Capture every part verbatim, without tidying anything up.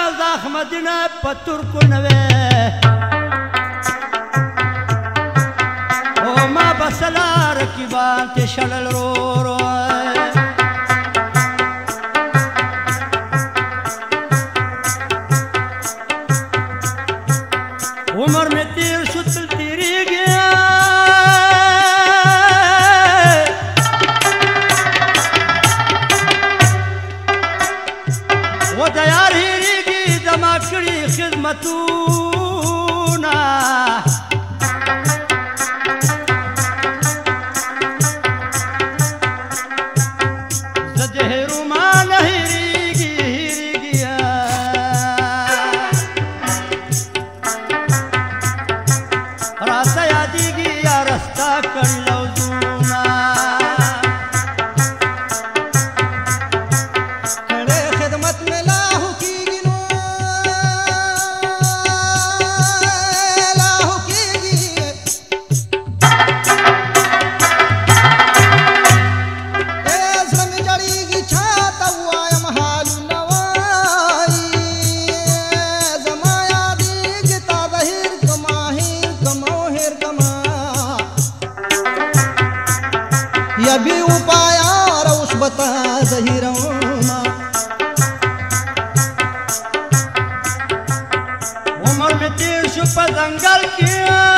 د احمدینه په ترکو نه وې او ما به سلا رقیبان تې شړل ورو عمر مې تېر شو تل تېرېږي و د یار هېرېږي زما کړي خدمتونه زه د هېرو ما نه هېرېږي هېرېږي راته یادېږي یاره ستا کړي لوظونه یا بی اپایا روش بتا زهیروما عمر میں تیر شو پا دنگل کی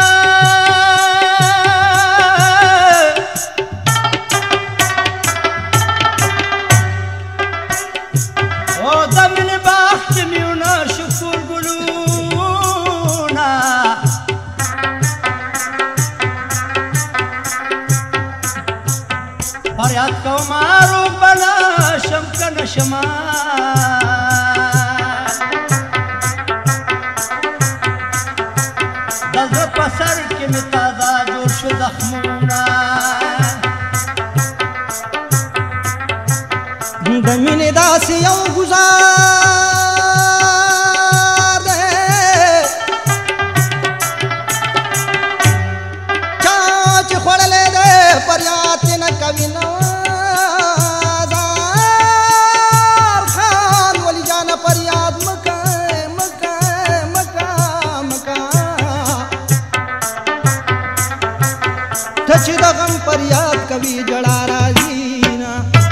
او دمین باخت میونا شکر گلونا فریاد کو مارو بنا شم کن شما دزر پسر کی می تازہ جوڑ شو زخمونا دمین داسی یو گزار دے چاچ خوڑلے دے پریاد تینا کبھی نوازار خان ولی جانا پریاد مکہ مکہ مکہ مکہ تچ دغم پریاد کبھی جڑا رازینا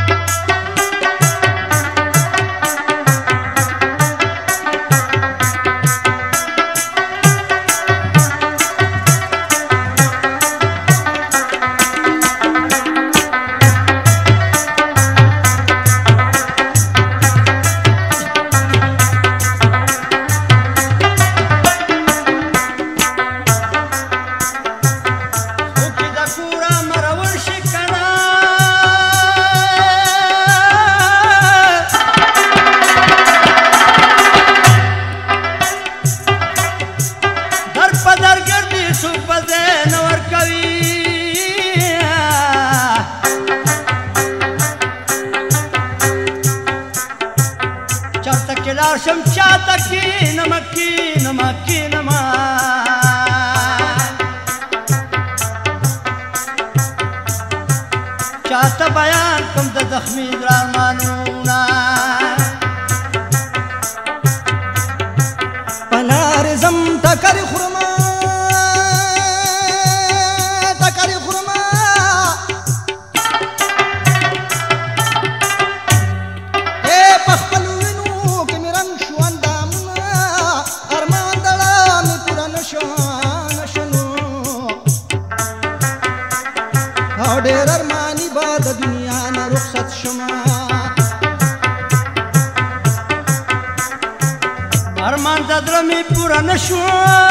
شم چاہتا کی نمک کی نمک کی نمک چاہتا بیان کم دا زخمی درار مانونا پنار زم تکر خرما تکر خرما اے پخپلو ډېر ارمانی با د دنیا نه رخصت شما ارمان د زړه مې پوره نه شو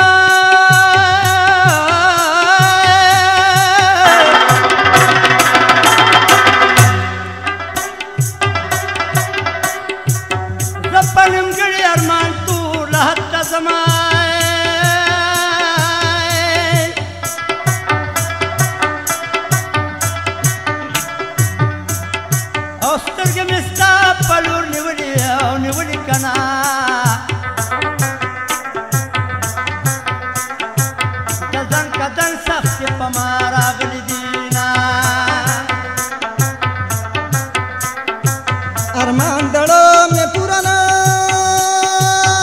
زه په نیمګړي ارمان ټوله حته زما پلور نیولی او نیولی کنا دزن کدن سخت پا مارا غلی دینا ارمان دڑو میں پورانا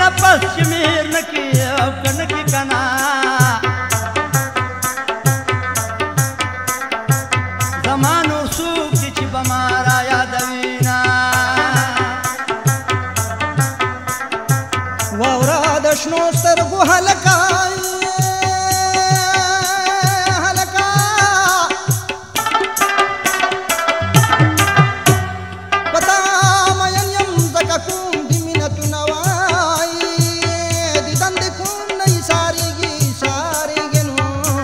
پس چې مهر نه کړي او که نه کړي که نه زما نور څوک دي چې به ما را یادوینه واوره د شنو سترګو هلکه هلکه په تا مین یم ځکه کوم د مینتونه وایي دیدن د کوم نه ایسارېږي ایسارېږي نو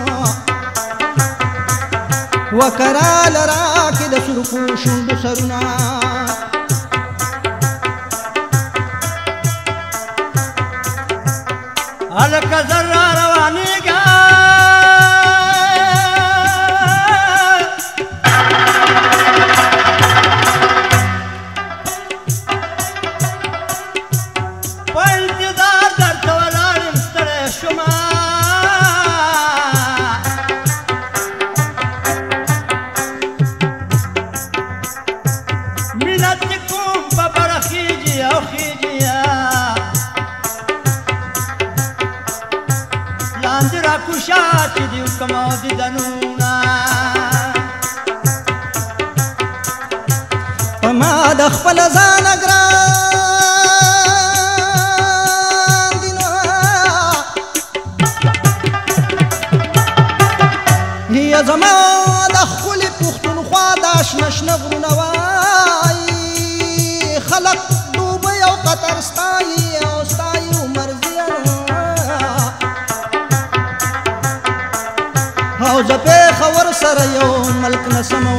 وکراله راکې د سرخو شونډو سرونه هلکه زر را روانېږه په انتظار درته ولاړ یم ستړی شومه مینت دې کوم په بره خیږي او خیږي لاندې راکوشه چې دې وکړم او دیدنونه په ما د خپل ځانه ګران دي نو یا زما د ښکلي پښتونخوا د شنه شنه غرونه وایي خلق دوبۍ او قطر ستایي او ستایي عمرزیه او زه پېښور سره یو ملک نسم